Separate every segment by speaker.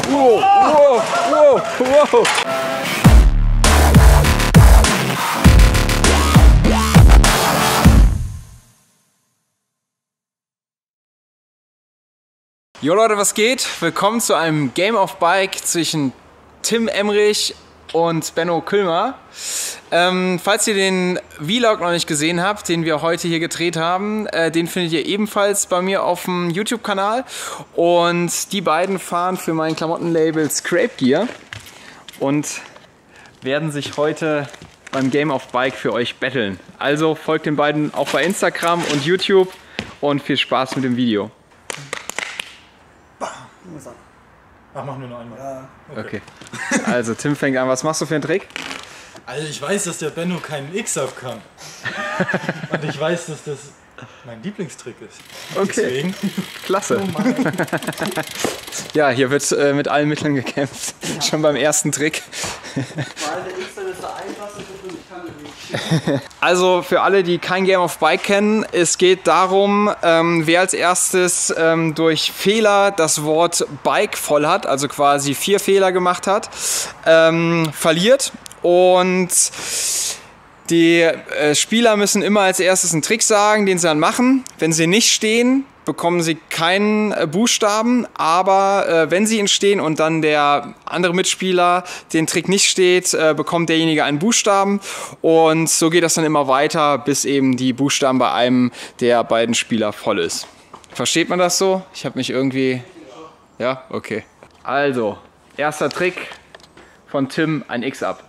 Speaker 1: Wow, wow, wow, wow. Jo Leute, was geht? Willkommen zu einem Game of Bike zwischen Tim Emrich und Benno Küllmer. Falls ihr den Vlog noch nicht gesehen habt, den wir heute hier gedreht haben, den findet ihr ebenfalls bei mir auf dem YouTube-Kanal. Und die beiden fahren für mein Klamottenlabel Scrape Gear und werden sich heute beim Game of Bike für euch battlen. Also folgt den beiden auch bei Instagram und YouTube und viel Spaß mit dem Video.
Speaker 2: Ach, machen wir noch einmal.
Speaker 1: Ja. Okay. Also Tim fängt an. Was machst du für einen Trick?
Speaker 2: Also ich weiß, dass der Benno keinen X-Up kann. Und ich weiß, dass das mein Lieblingstrick ist.
Speaker 1: Okay.
Speaker 2: Deswegen.
Speaker 1: Klasse. Oh ja, hier wird mit allen Mitteln gekämpft. Ja. Schon beim ersten Trick. Also für alle, die kein Game of Bike kennen, es geht darum, wer als erstes durch Fehler das Wort Bike voll hat, also quasi 4 Fehler gemacht hat, verliert. Und die Spieler müssen immer als erstes einen Trick sagen, den sie dann machen. Wenn sie nicht stehen, bekommen sie keinen Buchstaben, aber wenn sie ihn stehen und dann der andere Mitspieler den Trick nicht steht, bekommt derjenige einen Buchstaben und so geht das dann immer weiter, bis eben die Buchstaben bei einem der beiden Spieler voll ist. Versteht man das so? Ich habe mich irgendwie... Ja? Okay. Also, erster Trick von Tim, ein X-Up.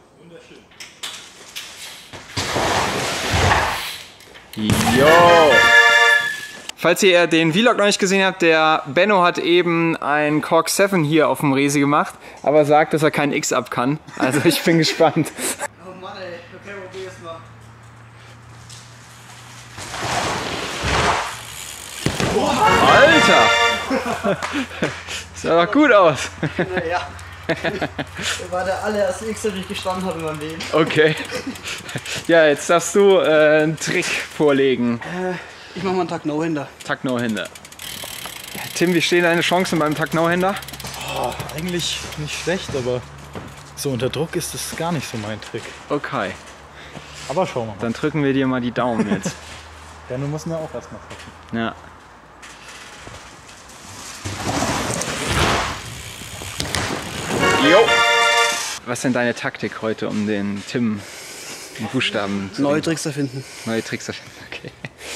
Speaker 1: Jo! Falls ihr den Vlog noch nicht gesehen habt, der Benno hat eben ein Cork 7 hier auf dem Resi gemacht, aber sagt, dass er keinen X-Up kann. Also ich bin gespannt.
Speaker 3: Oh Mann ey, okay, probier es mal.
Speaker 1: Alter! Sah doch gut aus.
Speaker 3: Naja. Das war der allererste X, den ich gestanden habe in meinem Leben.
Speaker 1: Okay. Ja, jetzt darfst du einen Trick vorlegen.
Speaker 3: Ich mach mal einen Tag No-Händer.
Speaker 1: Tag No-Händer. Ja, Tim, wie stehen deine Chancen beim Tag No-Händer?
Speaker 2: Oh, eigentlich nicht schlecht, aber so unter Druck ist das gar nicht so mein Trick.
Speaker 1: Okay.
Speaker 2: Aber schauen wir mal.
Speaker 1: Dann drücken wir dir mal die Daumen jetzt.
Speaker 2: Ja, du musst ihn ja auch erstmal treffen.
Speaker 1: Ja. Jo! Was ist denn deine Taktik heute, um den Tim den Buchstaben zu
Speaker 3: Neue Tricks erfinden.
Speaker 1: Neue Tricks erfinden, okay.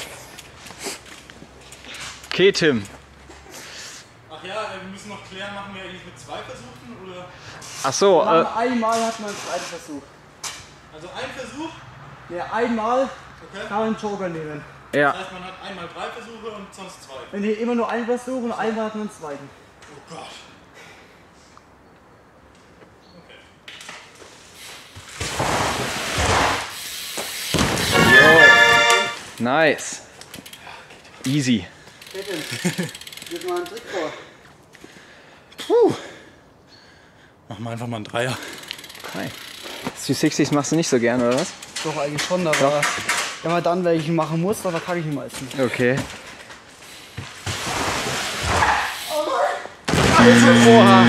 Speaker 1: Okay, Tim.
Speaker 2: Ach ja, wir müssen noch klären, machen wir eigentlich mit 2 Versuchen oder?
Speaker 1: Ach so,
Speaker 3: Einmal hat man einen zweiten Versuch.
Speaker 2: Also ein Versuch?
Speaker 3: Ja, einmal
Speaker 2: okay.
Speaker 3: kann man einen Joker nehmen.
Speaker 1: Ja.
Speaker 2: Das heißt, man hat einmal 3 Versuche und sonst 2.
Speaker 3: Wenn hier immer nur einen Versuch und einmal hat man einen zweiten.
Speaker 2: Oh Gott.
Speaker 1: Nice. Easy.
Speaker 3: Kevin, gib mal einen Trick vor.
Speaker 2: Puh. Machen wir einfach mal einen Dreier.
Speaker 1: Okay. 360s machst du nicht so gern, oder was?
Speaker 3: Doch, eigentlich schon, aber wenn man dann welchen machen muss, dann verkacke ich ihn meistens.
Speaker 1: Okay. Oha.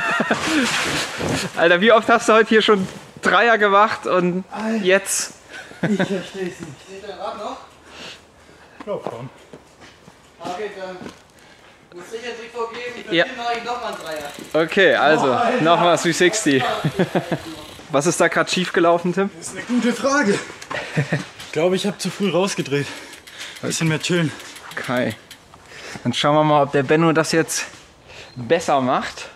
Speaker 1: Alter, wie oft hast du heute hier schon Dreier gemacht und
Speaker 3: Alter.
Speaker 1: Jetzt?
Speaker 3: Ich verstehe es nicht. Steht dein Rad noch?
Speaker 2: Ich glaube schon.
Speaker 3: Okay, dann muss ich einen Trick vorgeben. Für
Speaker 1: Ja.
Speaker 3: den mache ich nochmal einen Dreier.
Speaker 1: Okay, also nochmal 360. Was ist da gerade schief gelaufen, Tim?
Speaker 2: Das ist eine gute Frage. Ich glaube, ich habe zu früh rausgedreht. Ein bisschen mehr chillen.
Speaker 1: Okay. Dann schauen wir mal, ob der Benno das jetzt besser macht.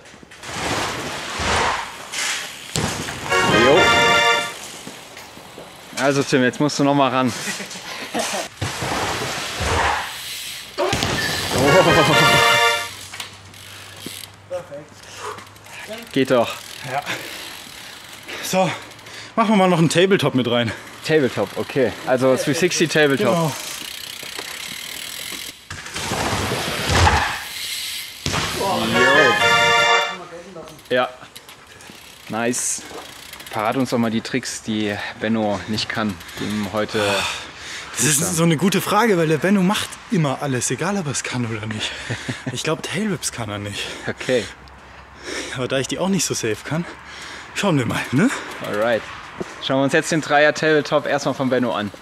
Speaker 1: Jo. Also Tim, jetzt musst du noch mal ran.
Speaker 3: Perfekt.
Speaker 1: Geht doch.
Speaker 2: Ja. So, machen wir mal noch einen Tabletop mit rein.
Speaker 1: Tabletop, okay. Also 360 Tabletop.
Speaker 2: Genau.
Speaker 1: Ja. Nice. Verrat uns doch mal die Tricks, die Benno nicht kann, die ihm heute...
Speaker 2: Das ist so eine gute Frage, weil der Benno macht immer alles, egal ob er es kann oder nicht. Ich glaube, Tailwhips kann er nicht.
Speaker 1: Okay.
Speaker 2: Aber da ich die auch nicht so safe kann, schauen wir mal, ne?
Speaker 1: Alright. Schauen wir uns jetzt den Dreier Tabletop erstmal von Benno an.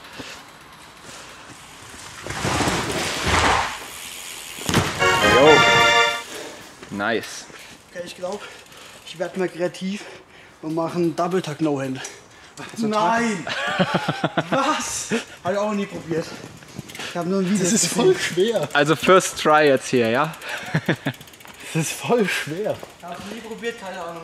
Speaker 1: Jo. Nice.
Speaker 3: Okay, ich glaube, ich werde mal kreativ und mache einen Double Tuck No Hand.
Speaker 2: Nein! Was?
Speaker 3: Habe ich auch noch nie probiert. Ich habe nur ein Video.
Speaker 2: Das ist voll schwer.
Speaker 1: Also First Try jetzt hier, ja?
Speaker 2: Das ist voll schwer.
Speaker 3: Ich habe nie probiert, keine Ahnung.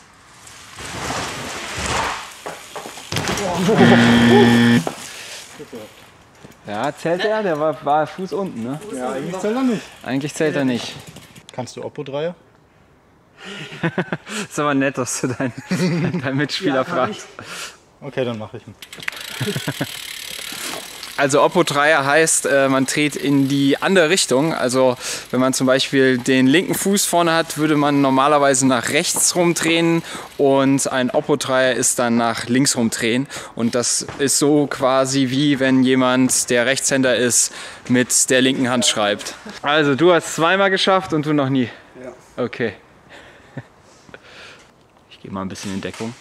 Speaker 1: Ja, zählt er? Der war Fuß unten, ne?
Speaker 2: Ja, eigentlich zählt er nicht.
Speaker 1: Eigentlich zählt er nicht.
Speaker 2: Kannst du Oppo-Dreier?
Speaker 1: Ist aber nett, dass du deinen Mitspieler fragst.
Speaker 2: Okay, dann mache ich ihn.
Speaker 1: Also Oppo Dreier heißt, man dreht in die andere Richtung. Also wenn man zum Beispiel den linken Fuß vorne hat, würde man normalerweise nach rechts rumdrehen und ein Oppo Dreier ist dann nach links rumdrehen. Und das ist so quasi wie wenn jemand, der Rechtshänder ist, mit der linken Hand schreibt. Also du hast zweimal geschafft und du noch nie?
Speaker 3: Ja.
Speaker 1: Okay. Ich gehe mal ein bisschen in Deckung.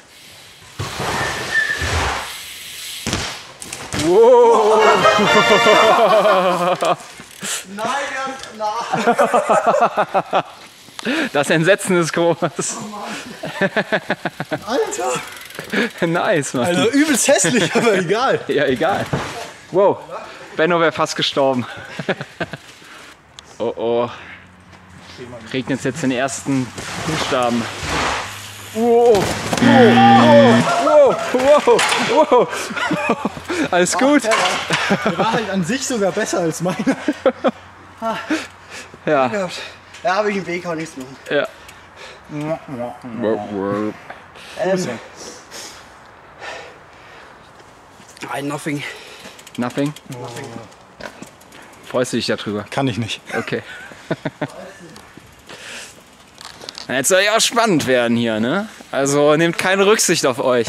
Speaker 1: Wow!
Speaker 3: Nein,
Speaker 1: Das Entsetzen ist groß.
Speaker 3: Alter!
Speaker 1: Nice, Mann.
Speaker 2: Also übelst hässlich, aber egal.
Speaker 1: Ja, egal. Wow, Benno wäre fast gestorben. Oh oh. Regnet jetzt den ersten Buchstaben. Wow, wow, wow, wow, wow. Alles gut?
Speaker 2: Der war halt an sich sogar besser als meiner.
Speaker 1: Ja.
Speaker 3: Ja, habe ich im Weg, kann nichts machen.
Speaker 1: Ja.
Speaker 3: Nothing.
Speaker 1: Nothing? Freust du dich darüber?
Speaker 2: Kann ich nicht.
Speaker 1: Okay. Jetzt soll ja auch spannend werden hier, ne? Also nehmt keine Rücksicht auf euch.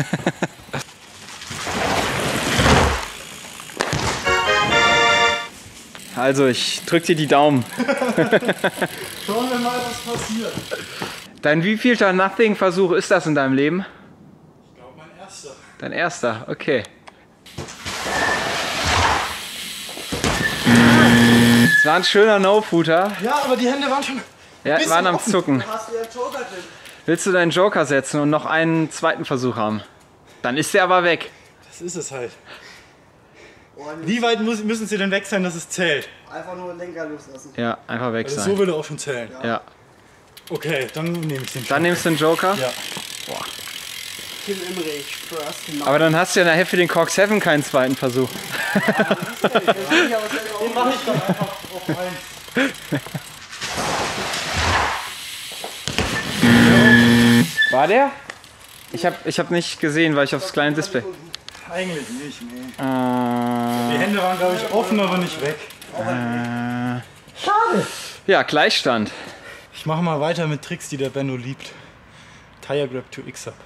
Speaker 1: Also ich drück dir die Daumen.
Speaker 2: Schauen wir mal, was passiert.
Speaker 1: Dein wievielter Nothing-Versuch ist das in deinem Leben?
Speaker 2: Ich glaube, mein erster.
Speaker 1: Dein erster, okay. Es war ein schöner No-Footer.
Speaker 2: Ja, aber die Hände waren schon.
Speaker 1: Ja,
Speaker 2: bisschen
Speaker 1: waren am
Speaker 2: offen.
Speaker 1: Zucken.
Speaker 3: Hast du ja Joker drin?
Speaker 1: Willst du deinen Joker setzen und noch einen zweiten Versuch haben? Dann ist der aber weg.
Speaker 2: Das ist es halt. Wie weit müssen sie denn weg sein, dass es zählt?
Speaker 3: Einfach nur den Lenker loslassen.
Speaker 1: Ja, einfach weg
Speaker 2: Also
Speaker 1: sein.
Speaker 2: so würde auch schon zählen.
Speaker 1: Ja.
Speaker 2: Okay, dann nehme ich den.
Speaker 1: Dann nimmst du den Joker.
Speaker 2: Ja.
Speaker 3: Tim Emmerich, first.
Speaker 1: Aber dann hast du ja nachher für den Cork 7 keinen zweiten Versuch.
Speaker 3: Den mache ich dann einfach auf eins.
Speaker 1: War der? Ich hab nicht gesehen, weil ich aufs kleine Display.
Speaker 2: Eigentlich nicht, nee. Die
Speaker 1: Äh,
Speaker 2: Hände waren, glaube ich, offen, aber nicht weg.
Speaker 1: ja, Gleichstand.
Speaker 2: Ich mache mal weiter mit Tricks, die der Benno liebt. Tire Grab to X-Up.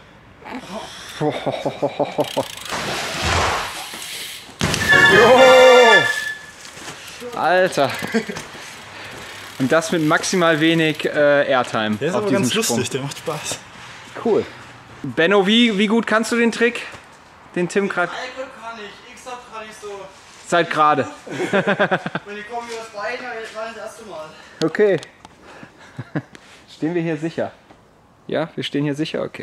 Speaker 1: Alter. Und das mit maximal wenig Airtime.
Speaker 2: Der ist
Speaker 1: auf
Speaker 2: aber
Speaker 1: diesem
Speaker 2: ganz
Speaker 1: Sprung.
Speaker 2: lustig, der macht Spaß.
Speaker 1: Cool. Benno, wie gut kannst du den Trick? Den Tim gerade
Speaker 3: Alkohol kann ich, X-Up kann ich so.
Speaker 1: seit gerade.
Speaker 3: Wenn ich komme übers Bein, dann war das erste Mal.
Speaker 1: Okay. Stehen wir hier sicher? Ja, wir stehen hier sicher, okay.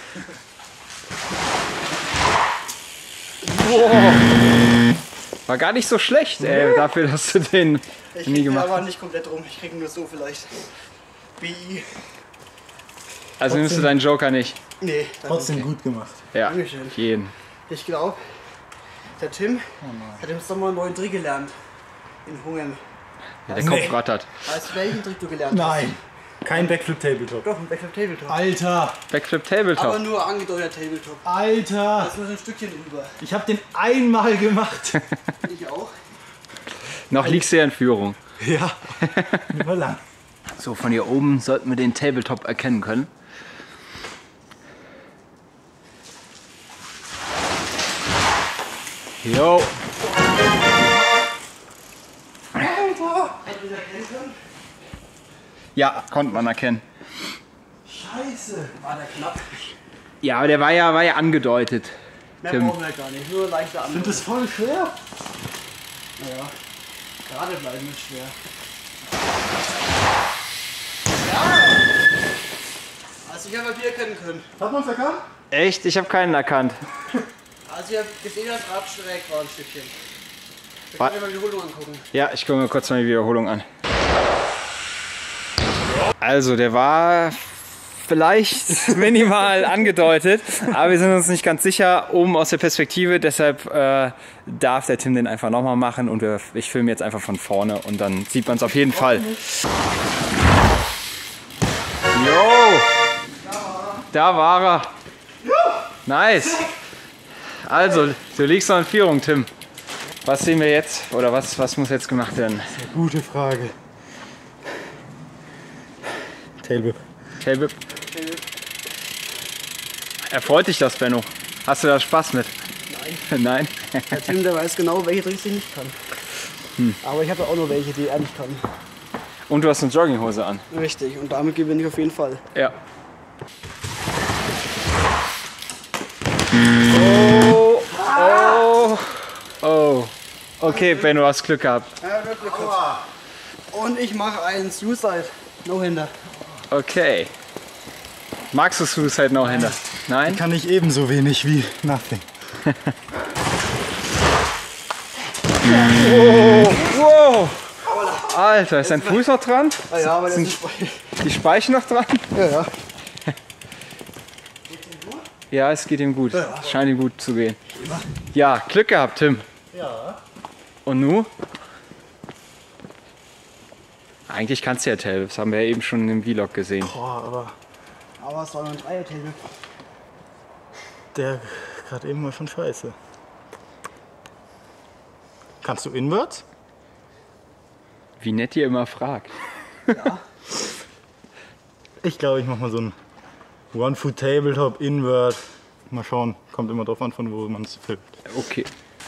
Speaker 1: Wow. War gar nicht so schlecht, ey, dafür, dass du den
Speaker 3: Ich
Speaker 1: nie
Speaker 3: krieg
Speaker 1: gemacht
Speaker 3: aber
Speaker 1: hast.
Speaker 3: nicht komplett rum, ich krieg nur so vielleicht. BI.
Speaker 1: Also nimmst du deinen Joker nicht?
Speaker 3: Nee, dann
Speaker 2: Trotzdem
Speaker 3: okay.
Speaker 2: gut gemacht.
Speaker 1: Ja,
Speaker 3: Dankeschön.
Speaker 1: auf jeden.
Speaker 3: Ich glaube, der Tim hat im Sommer einen neuen Trick gelernt. In Hungern.
Speaker 1: Ja, der Kopf
Speaker 2: Nee.
Speaker 1: rattert.
Speaker 3: Weißt du, welchen Trick du gelernt
Speaker 2: Nein, kein Backflip Tabletop.
Speaker 3: hast? Doch, ein Backflip Tabletop.
Speaker 2: Alter,
Speaker 1: Backflip
Speaker 3: Aber
Speaker 1: Tabletop.
Speaker 3: nur angedeutet Tabletop.
Speaker 2: Alter.
Speaker 3: Da ist nur so ein Stückchen drüber.
Speaker 2: Ich habe den einmal gemacht.
Speaker 3: Ich auch.
Speaker 1: Noch liegst du ja in Führung.
Speaker 2: Ja, nur lang.
Speaker 1: So, von hier oben sollten wir den Tabletop erkennen können. Jo.
Speaker 3: Alter! Hat du das erkennen können?
Speaker 1: Ja, konnte man erkennen.
Speaker 2: Scheiße.
Speaker 3: War der knapp.
Speaker 1: Ja, aber der war ja angedeutet.
Speaker 3: Mehr
Speaker 1: Tim.
Speaker 3: brauchen wir gar nicht, nur leichte
Speaker 2: Ich finde
Speaker 3: Anwendung.
Speaker 2: das voll schwer.
Speaker 3: Naja, gerade bleiben ist schwer. Ja! Also ich habe Bier erkennen können.
Speaker 2: Hat man es erkannt?
Speaker 1: Echt? Ich habe keinen erkannt.
Speaker 3: Also ich habe gesehen, dass Rad schräg war ein Stückchen. Wir
Speaker 1: Was?
Speaker 3: können mal die Wiederholung angucken.
Speaker 1: Ja, ich gucke mir kurz mal die Wiederholung an. Also, der war vielleicht minimal angedeutet, aber wir sind uns nicht ganz sicher, oben aus der Perspektive, deshalb darf der Tim den einfach nochmal machen und ich filme jetzt einfach von vorne und dann sieht man es auf jeden Fall. Jo! Da war er! Nice! Also, du liegst noch in Führung, Tim. Was sehen wir jetzt? Oder was muss jetzt gemacht werden?
Speaker 2: Gute Frage. Tailwhip.
Speaker 1: Tailwhip. Erfreut dich das, Benno? Hast du da Spaß mit? Nein. Nein?
Speaker 3: Der Tim, der weiß genau, welche Tricks ich nicht kann. Aber ich habe auch noch welche, die er nicht kann.
Speaker 1: Und du hast eine Jogginghose an.
Speaker 3: Richtig, und damit gewinne ich auf jeden Fall.
Speaker 1: Ja. Oh, oh, oh. Okay, Benno, du hast Glück gehabt.
Speaker 3: Ja, wirklich. Und ich mache einen Suicide. No-Hander.
Speaker 1: Okay. Magst du Suicide No-Hander? Nein?
Speaker 2: Kann ich ebenso wenig wie Nothing.
Speaker 1: Wow! Alter, ist dein Fuß noch dran?
Speaker 3: Ah ja, aber das
Speaker 1: Sind
Speaker 3: ist
Speaker 1: die Speichen noch dran?
Speaker 3: ja, ja.
Speaker 1: Ja, es geht ihm gut. Scheint ihm gut zu gehen. Ja, Glück gehabt, Tim.
Speaker 2: Ja.
Speaker 1: Und nu? Eigentlich kannst du ja Tailwhip, das haben wir ja eben schon im Vlog gesehen.
Speaker 2: Boah,
Speaker 3: Aber es war ein Dreier-Tailwhip.
Speaker 2: der gerade eben war schon scheiße. Kannst du Inverts?
Speaker 1: Wie nett ihr immer fragt.
Speaker 2: Ich glaube, ich mache mal so ein One-Foot Tabletop Invert. Mal schauen, kommt immer drauf an, von wo man es filmt.
Speaker 1: Okay.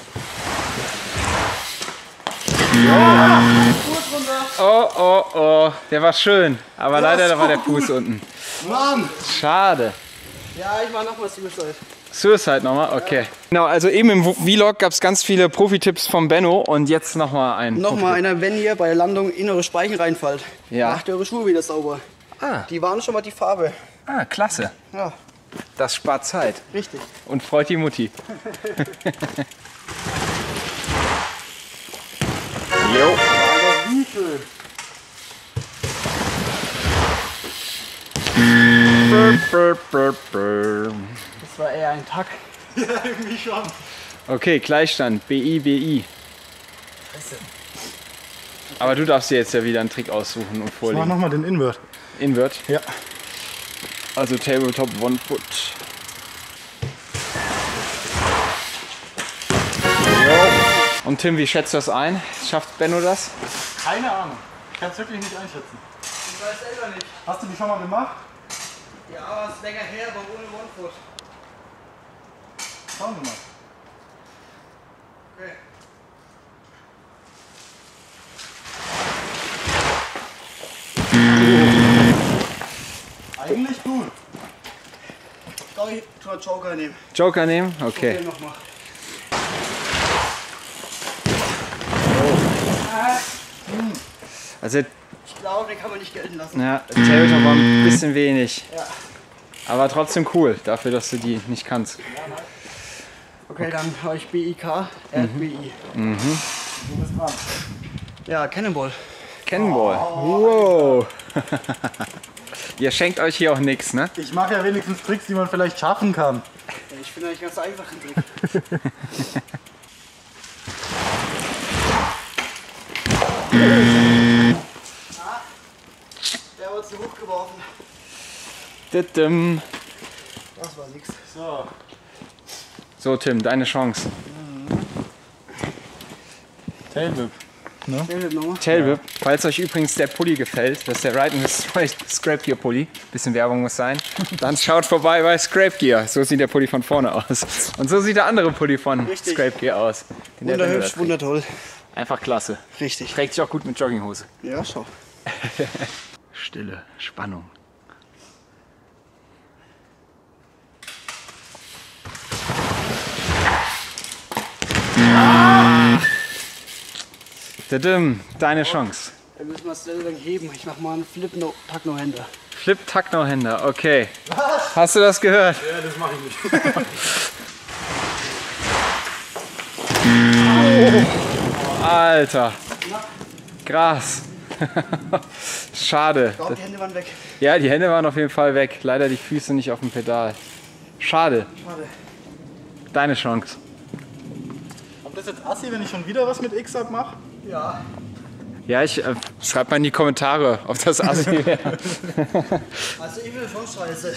Speaker 3: Fuß runter.
Speaker 1: Oh, oh, oh, der war schön, aber leider da war der Fuß unten.
Speaker 2: Mann!
Speaker 1: Schade.
Speaker 3: Ja, ich mache nochmal Suicide.
Speaker 1: Suicide nochmal? Okay. Genau, also eben im Vlog gab es ganz viele Profi-Tipps vom Benno und jetzt nochmal ein.
Speaker 3: Nochmal einer, wenn ihr bei der Landung in eure Speichen reinfallt,
Speaker 1: Ja.
Speaker 3: macht ihr eure Schuhe wieder sauber.
Speaker 1: Ah,
Speaker 3: Die waren schon mal die Farbe.
Speaker 1: klasse.
Speaker 3: Ja,
Speaker 1: Das spart Zeit
Speaker 3: richtig.
Speaker 1: und freut die Mutti. Jo.
Speaker 2: Aber wie schön!
Speaker 3: Das war eher ein Tack.
Speaker 2: Ja, irgendwie schon.
Speaker 1: Okay, Gleichstand. BI, BI. Aber du darfst dir jetzt ja wieder einen Trick aussuchen und
Speaker 2: Mach
Speaker 1: vorlegen.
Speaker 2: nochmal den Invert.
Speaker 1: Invert.
Speaker 2: Ja.
Speaker 1: Also Tabletop One Foot. Jo. Und Tim, wie schätzt du das ein? Schafft Benno das?
Speaker 2: Keine Ahnung. Ich kann es wirklich nicht einschätzen.
Speaker 3: Ich weiß selber nicht.
Speaker 2: Hast du die schon mal gemacht?
Speaker 3: Ja, aber es ist länger her, aber ohne One-Foot.
Speaker 2: Schauen wir mal.
Speaker 3: Okay.
Speaker 2: Eigentlich gut.
Speaker 3: Ich glaube, ich tue einen Joker nehmen.
Speaker 1: Joker nehmen? Okay.
Speaker 3: Den nochmal.
Speaker 1: Also
Speaker 3: Ich glaube, den kann man nicht gelten lassen.
Speaker 1: ja, Tabletop war ein bisschen wenig.
Speaker 3: Ja.
Speaker 1: Aber trotzdem cool, dafür, dass du die nicht kannst.
Speaker 3: Okay, dann habe ich BIK, er hat BI.
Speaker 2: Du bist dran.
Speaker 3: Ja, Cannonball.
Speaker 1: Cannonball. Wow. Ihr schenkt euch hier auch nichts, ne?
Speaker 2: Ich mache ja wenigstens Tricks, die man vielleicht schaffen kann.
Speaker 3: Ja, ich finde eigentlich ganz einfach den Trick. Der wurde zu hoch geworfen.
Speaker 1: Didim.
Speaker 3: Das war nix.
Speaker 2: So.
Speaker 1: So Tim, deine Chance.
Speaker 2: Tailwhip.
Speaker 3: Tailwhip nochmal.
Speaker 1: Tailwhip. Falls euch übrigens der Pulli gefällt, das ist der Ride and Scrape Gear Pulli, bisschen Werbung muss sein, dann schaut vorbei bei Scrape Gear. So sieht der Pulli von vorne aus. Und so sieht der andere Pulli von
Speaker 3: Richtig.
Speaker 1: Scrape Gear aus. den der Benno da
Speaker 3: Wunderhübsch,
Speaker 1: trägt.
Speaker 3: wundertoll.
Speaker 1: Einfach klasse.
Speaker 3: Richtig.
Speaker 1: Trägt sich auch gut mit Jogginghose.
Speaker 3: Ja, schau.
Speaker 1: Stille, Spannung. Tadim, deine Chance.
Speaker 3: Wir müssen das selber heben. Ich mach mal einen Flip-Tuck-No-Händer.
Speaker 1: Flip-Tuck-No-Händer, okay. Was? Hast du das gehört?
Speaker 2: Ja, das mache ich nicht.
Speaker 1: Alter. Gras. Schade.
Speaker 3: Ich glaube, die Hände waren weg.
Speaker 1: Ja, die Hände waren auf jeden Fall weg. Leider die Füße nicht auf dem Pedal. Schade.
Speaker 3: Schade.
Speaker 1: Deine Chance.
Speaker 2: Kommt das jetzt assi, wenn ich schon wieder was mit X-Up mache?
Speaker 3: Ja.
Speaker 1: Ja, schreibt mal in die Kommentare, ob das assi wäre.
Speaker 3: Also ich will schon scheiße.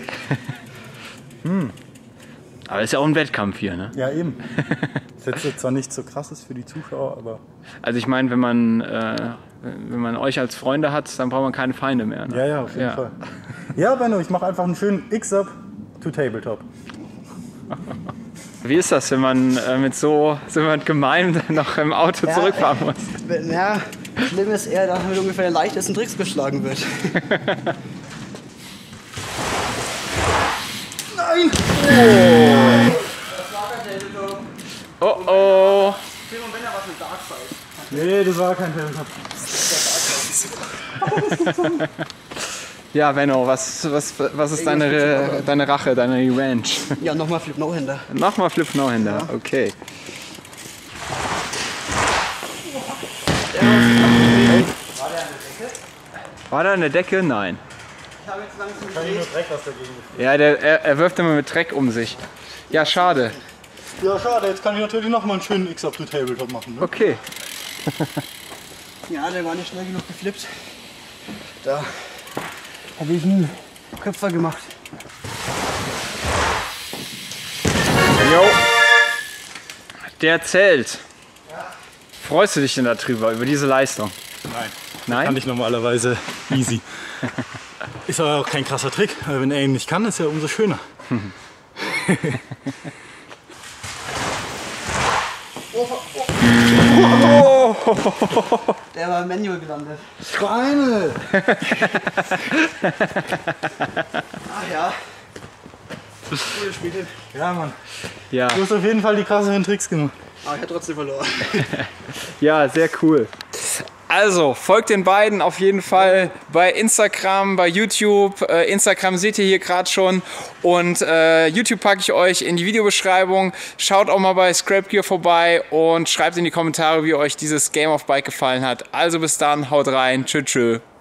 Speaker 1: Aber ist ja auch ein Wettkampf hier, ne?
Speaker 2: Ja, eben. Das jetzt zwar nicht so krass ist für die Zuschauer, aber...
Speaker 1: Also ich meine, wenn man euch als Freunde hat, dann braucht man keine Feinde mehr. Ne?
Speaker 2: Ja, auf jeden Fall. Ja, Benno, ich mache einfach einen schönen X-Up to Tabletop.
Speaker 1: Wie ist das, wenn man mit so jemand gemein noch im Auto zurückfahren muss?
Speaker 3: Ja, schlimm ist eher, dass mit ungefähr den leichtesten Tricks geschlagen wird. Nein!
Speaker 1: Oh oh!
Speaker 2: Nee, das war kein Tabletop.
Speaker 1: Ja, Benno, was ist deine Rache, deine Revenge?
Speaker 3: Ja, nochmal Flip-No-Händer.
Speaker 1: Nochmal Flip-No-Händer, okay. War der an der Decke? Nein.
Speaker 3: Ich habe jetzt langsam
Speaker 2: Kann ich nur Dreck was dagegen.
Speaker 1: Ja, er wirft immer mit Dreck um sich. Ja, schade.
Speaker 2: Ja, schade, jetzt kann ich natürlich noch mal einen schönen X-Up to Tabletop machen. Ne?
Speaker 1: Okay.
Speaker 3: Ja, der war nicht schnell genug geflippt. Da habe ich einen Köpfer gemacht.
Speaker 1: Jo. Der zählt. Freust du dich denn darüber, über diese Leistung?
Speaker 2: Nein.
Speaker 1: Nein?
Speaker 2: Kann ich normalerweise easy. Ist aber auch kein krasser Trick, weil wenn er ihn nicht kann, ist er umso schöner.
Speaker 3: Der war im Manual gelandet.
Speaker 2: Schweine!
Speaker 3: Ach ja. Gute Spiele.
Speaker 2: Ja, Mann.
Speaker 1: Ja.
Speaker 2: Du hast auf jeden Fall die krasseren Tricks gemacht.
Speaker 3: Aber ich habe trotzdem verloren.
Speaker 1: Ja, sehr cool. Also, folgt den beiden auf jeden Fall bei Instagram, bei YouTube. Instagram seht ihr hier gerade schon. Und YouTube packe ich euch in die Videobeschreibung. Schaut auch mal bei Scrap Gear vorbei und schreibt in die Kommentare, wie euch dieses Game of Bike gefallen hat. Also bis dann, haut rein. Tschö, tschö.